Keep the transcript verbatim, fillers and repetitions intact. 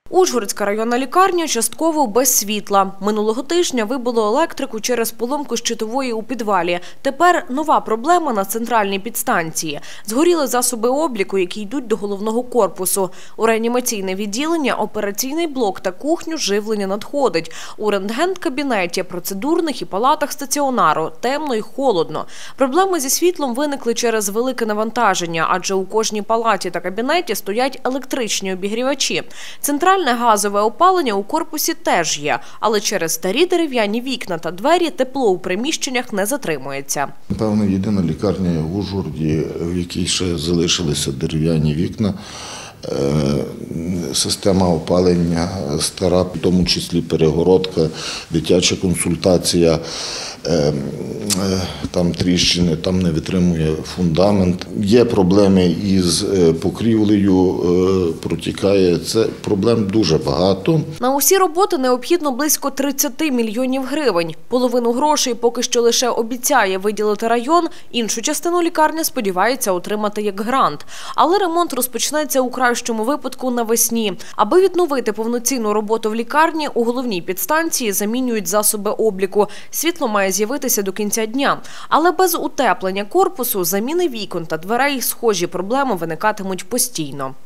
Ужгородська районна лікарня частково без світла. Минулого тижня вибило електрику через поломку щитової у підвалі. Тепер нова проблема на центральній підстанції. Згоріли засоби обліку, які йдуть до головного корпусу. У реанімаційне відділення, операційний блок та кухню живлення надходить. У рентген-кабінеті, процедурних і палатах стаціонару темно і холодно. Проблеми зі світлом виникли через велике навантаження, адже у кожній палаті та кабінеті стоять електричні обігрівачі. Центральне газове опалення у корпусі теж є, але через старі дерев'яні вікна та двері тепло у приміщеннях не затримується. Напевно, єдина лікарня в Ужгороді, в якій ще залишилися дерев'яні вікна. Система опалення стара, в тому числі перегородка, дитяча консультація, там тріщини, там не витримує фундамент. Є проблеми із покрівлею, протікає. Це проблем дуже багато. На усі роботи необхідно близько тридцяти мільйонів гривень. Половину грошей поки що лише обіцяє виділити район, іншу частину лікарня сподівається отримати як грант. Але ремонт розпочнеться у кращому випадку навесні. Аби відновити повноцінну роботу в лікарні, у головній підстанції замінюють засоби обліку. Світло має з'явитися до кінця дня. Але без утеплення корпусу, заміни вікон та дверей схожі проблеми виникатимуть постійно.